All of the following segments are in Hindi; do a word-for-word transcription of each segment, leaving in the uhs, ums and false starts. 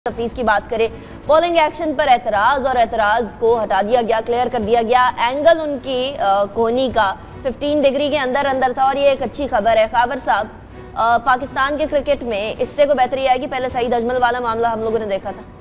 हफीज की बात करें, बॉलिंग एक्शन पर एतराज और एतराज को हटा दिया गया, क्लियर कर दिया गया। एंगल उनकी कोहनी का पंद्रह डिग्री के अंदर अंदर था और ये एक अच्छी खबर है। खाबर साहब, पाकिस्तान के क्रिकेट में इससे को बेहतरी आएगी। पहले सईद अजमल वाला मामला हम लोगों ने देखा था,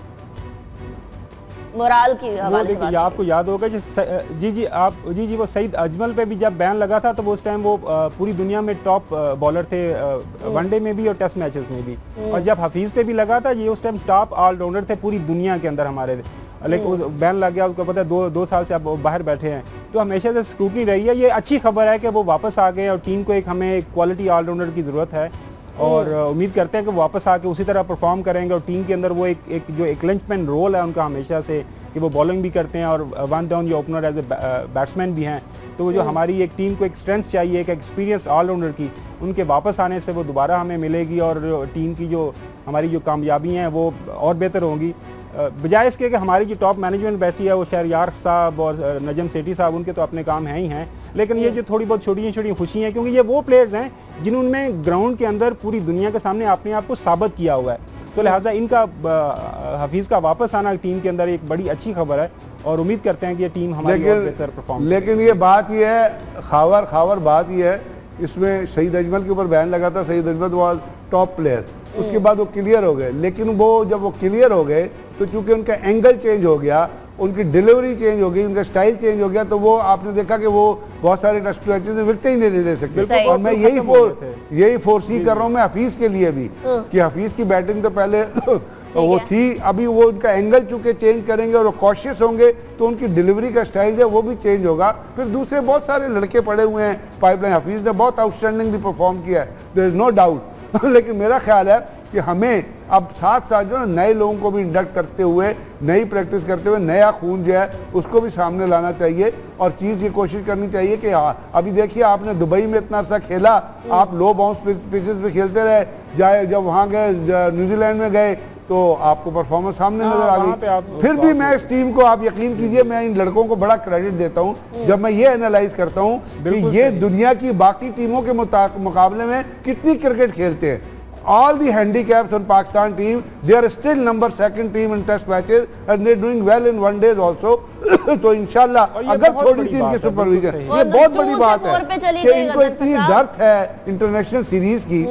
मोराल की हवाले से आपको याद होगा जी जी आप जी जी वो सईद अजमल पे भी जब बैन लगा था तो वो उस टाइम वो पूरी दुनिया में टॉप बॉलर थे, वनडे में भी और टेस्ट मैचेस में भी। और जब हफीज पे भी लगा था ये उस टाइम टॉप ऑलराउंडर थे पूरी दुनिया के अंदर हमारे, लेकिन बैन लग गया। उसको पता है दो दो साल से अब बाहर बैठे हैं, तो हमेशा से स्क्रूटनी रही है। ये अच्छी खबर है कि वो वापस आ गए और टीम को एक हमें एक क्वालिटी ऑलराउंडर की ज़रूरत है और उम्मीद करते हैं कि वो वापस आके उसी तरह परफॉर्म करेंगे। और टीम के अंदर वो एक एक जो एक लिंचमैन रोल है उनका हमेशा से कि वो बॉलिंग भी करते हैं और वन डाउन या ओपनर एज ए बैट्समैन भी हैं। तो वो जो हमारी एक टीम को एक स्ट्रेंथ चाहिए, एक एक्सपीरियंस ऑलराउंडर की, उनके वापस आने से वो दोबारा हमें मिलेगी और टीम की जो हमारी जो कामयाबी हैं वो और बेहतर होंगी। बजाय इसके कि हमारी जो टॉप मैनेजमेंट बैठी है वो शहरयार साहब और नजम सेठी साहब, उनके तो अपने काम हैं ही हैं, लेकिन ये जो थोड़ी बहुत छोटी छोटी खुशी हैं, क्योंकि ये वो प्लेयर्स हैं जिन्होंने ग्राउंड के अंदर पूरी दुनिया के सामने अपने आप को साबित किया हुआ है। तो लिहाजा इनका हफीज़ का वापस आना टीम के अंदर एक बड़ी अच्छी खबर है और उम्मीद करते हैं कि ये टीम हमारी और बेहतर परफॉर्म। लेकिन ये बात ये है, खावर खावर बात ये है, इसमें सईद अजमल के ऊपर बैन लगा था। Saeed Ajmal was top player, उसके बाद वो क्लियर हो गए, लेकिन वो जब वो क्लियर हो गए तो चूंकि उनका एंगल चेंज हो गया, उनकी डिलीवरी चेंज हो गई, उनका स्टाइल चेंज हो गया, तो वो आपने देखा कि वो बहुत सारे टेस्ट मैचेस में विकेट ही नहीं ले सकते। और मैं यही फोर यही फोर्सी कर रहा हूँ मैं हफीज के लिए भी कि हफीज की बैटिंग तो पहले तो वो थी, अभी वो उनका एंगल चूंकि चेंज करेंगे और वो कॉशियस होंगे तो उनकी डिलीवरी का स्टाइल जो वो भी चेंज होगा। फिर दूसरे बहुत सारे लड़के पड़े हुए हैं पाइपलाइन, हफीज ने बहुत आउटस्टैंडिंग भी परफॉर्म किया है, देयर इज नो डाउट। लेकिन मेरा ख्याल है कि हमें अब साथ साथ जो नए लोगों को भी इंडक्ट करते हुए, नई प्रैक्टिस करते हुए, नया खून जो है उसको भी सामने लाना चाहिए। और चीज़ ये कोशिश करनी चाहिए कि हाँ, अभी देखिए आपने दुबई में इतना अर्सा खेला, आप लो बाउंस पिचेस पे खेलते रहे, जाए जब वहाँ गए न्यूजीलैंड में गए तो आपको परफॉर्मेंस सामने नजर आ गई। फिर भी मैं इस टीम को, आप यकीन कीजिए, मैं इन लड़कों को बड़ा क्रेडिट देता हूँ जब मैं ये एनालाइज करता हूँ कि ये दुनिया की बाकी टीमों के मुकाबले में कितनी क्रिकेट खेलते हैं। All the handicaps on Pakistan team, they are still number second team in test matches and they are doing well in one days also. तो इंशाल्लाह अगर थोड़ी सी इनकी सुपरविजन, ये बहुत बड़ी बात है कि इनको इतनी दर्द है इंटरनेशनल सीरीज की।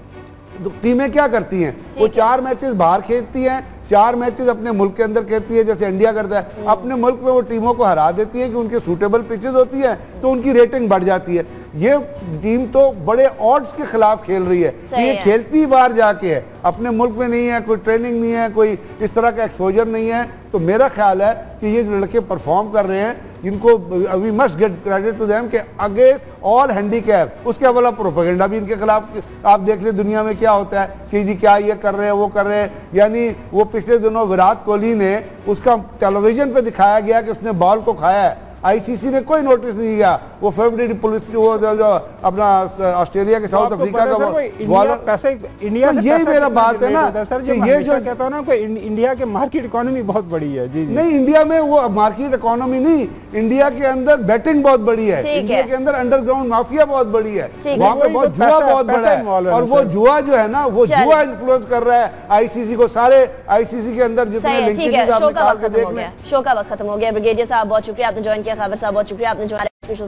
तो टीमें क्या करती हैं, वो चार मैचेस बाहर खेलती हैं, चार मैचेस अपने मुल्क के अंदर खेलती है, जैसे इंडिया करता है। अपने मुल्क में वो टीमों को हरा देती है कि उनके सूटेबल पिचेस होती है तो उनकी रेटिंग बढ़ जाती है। ये टीम तो बड़े ऑड्स के खिलाफ खेल रही है कि ये खेलती बाहर जाके है, अपने मुल्क में नहीं है, कोई ट्रेनिंग नहीं है, कोई इस तरह का एक्सपोजर नहीं है। तो मेरा ख्याल है कि ये जो लड़के परफॉर्म कर रहे हैं, इनको we must get credit to them कि अगेंस्ट ऑल हैंडीकैप। उसके अलावा प्रोपेगेंडा भी इनके खिलाफ आप देख ले दुनिया में क्या होता है कि जी क्या ये कर रहे हैं, वो कर रहे हैं। यानी वो पिछले दिनों विराट कोहली ने, उसका टेलीविजन पे दिखाया गया कि उसने बॉल को खाया है, आईसीसी ने कोई नोटिस नहीं दिया। वो फरवरी पुलिस वो जो, जो अपना ऑस्ट्रेलिया के साउथ अफ्रीका का वो पैसे इंडिया से, यही मेरा बात है ना सर, जो ये जो कहता हूं ना कि इंडिया के मार्केट इकोनॉमी बहुत बड़ी है। जी जी नहीं, इंडिया में वो मार्केट इकोनॉमी नहीं, इंडिया के अंदर बैटिंग बहुत बड़ी है, इंडिया के अंदर अंडरग्राउंड माफिया बहुत बड़ी है, वहाँ पे बहुत जुआ बहुत बड़ा है। और वो जुआ जो है ना, वो जुआ इन्फ्लुएंस कर रहा है आईसीसी को, सारे आईसीसी के अंदर जितने लिंकेज आप निकाल के देख लें। शो का वक्त खत्म हो गया। ब्रिगेडियर साहब बहुत शुक्रिया, आपने ज्वाइन किया। खबर साहब बहुत शुक्रिया, आपने ज्वाइन